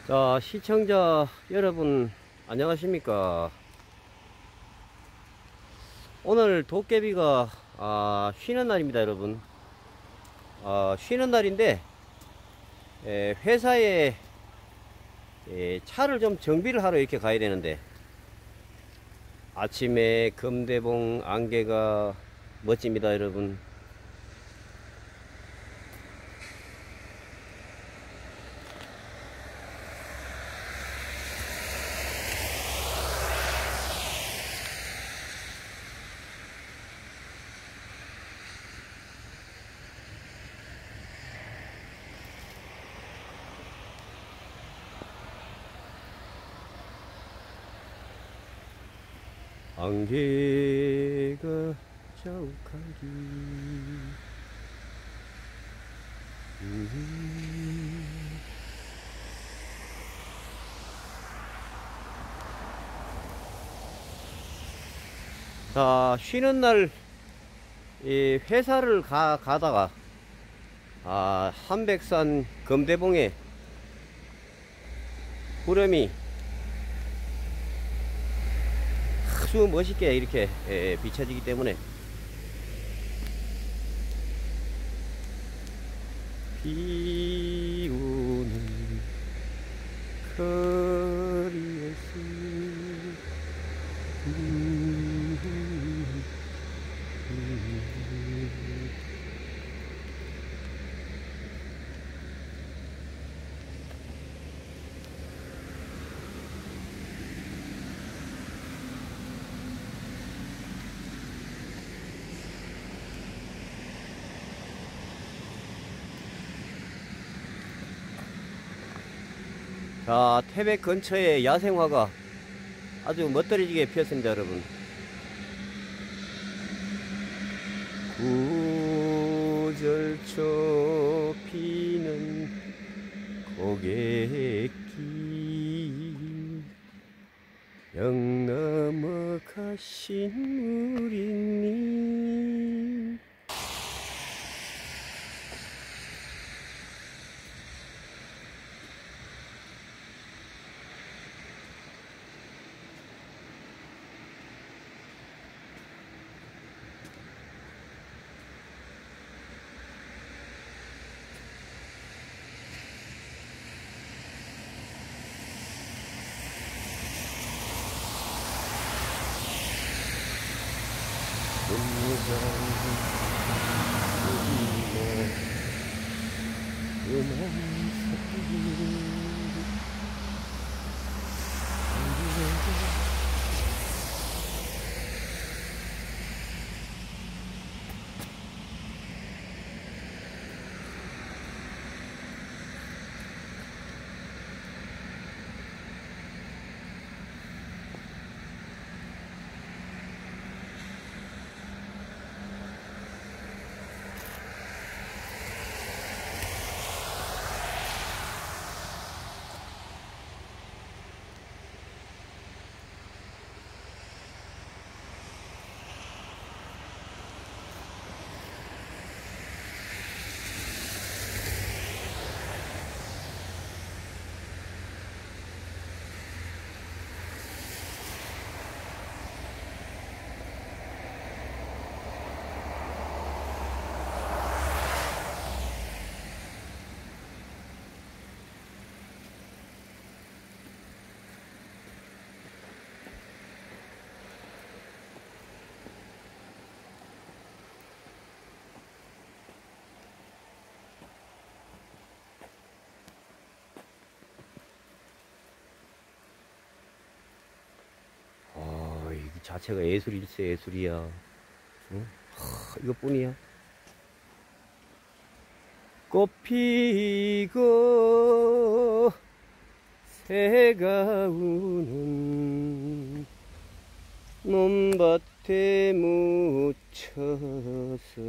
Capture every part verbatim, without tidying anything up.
자, 시청자 여러분 안녕하십니까. 오늘 도깨비가 아, 쉬는 날입니다 여러분. 아, 쉬는 날인데 에, 회사에 에, 차를 좀 정비를 하러 이렇게 가야 되는데, 아침에 금대봉 안개가 멋집니다 여러분. 안개가 자욱하기 음. 자, 쉬는 날 이 회사를 가, 가다가 아, 한백산 금대봉에 구름이 아주 멋있게 이렇게 에, 비춰지기 때문에 비 오는 거리에서 음, 음, 자, 태백 근처에 야생화가 아주 멋들어지게 피었습니다 여러분. 구절초 피는 고갯길 영 넘어 가신 우리님. 자체가 예술일세 예술이야. 응? 하, 이것뿐이야. 꽃 피고 새가 우는 논밭에 묻혀서.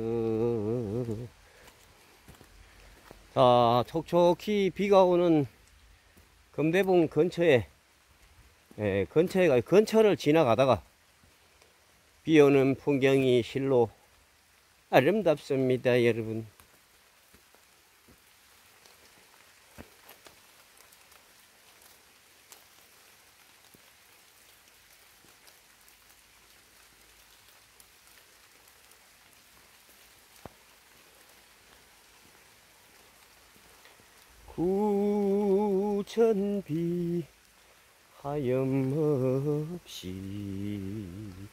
자, 촉촉히 비가 오는 금대봉 근처에 예, 근처에 근처를 지나가다가 비오는 풍경이 실로 아름답습니다 여러분. 구천비 하염없이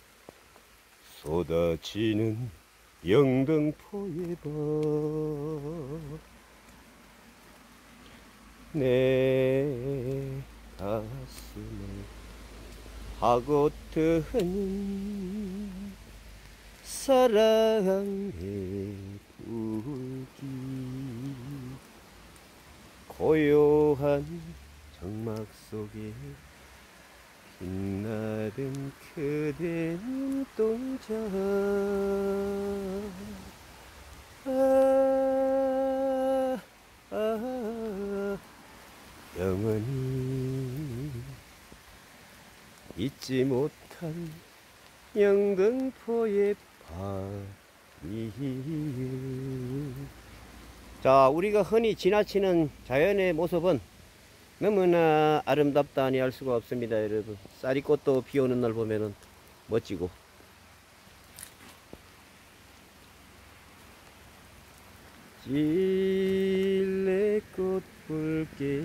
쏟아지는 영등포의 밤 내 가슴을 파고드는 사랑의 불길 고요한 정막 속에 빛나는 그대 눈동자 아, 아, 영원히 잊지 못할 영등포의 밤이. 자, 우리가 흔히 지나치는 자연의 모습은 너무나 아름답다 하니 할 수가 없습니다, 여러분. 쌀이꽃도 비 오는 날 보면은 멋지고. 찔레꽃 붉게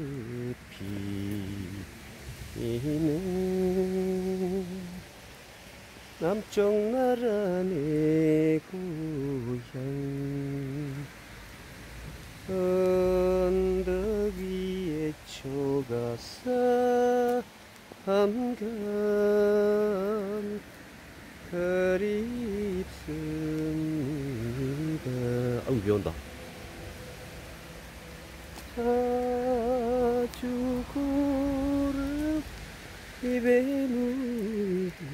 피는 남쪽 나라 내 고향 언덕 위에 초가삼감 그립습니다. 아우 비 온다. 자주 고른 입에 물고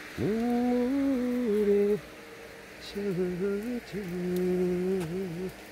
눈물에 젖어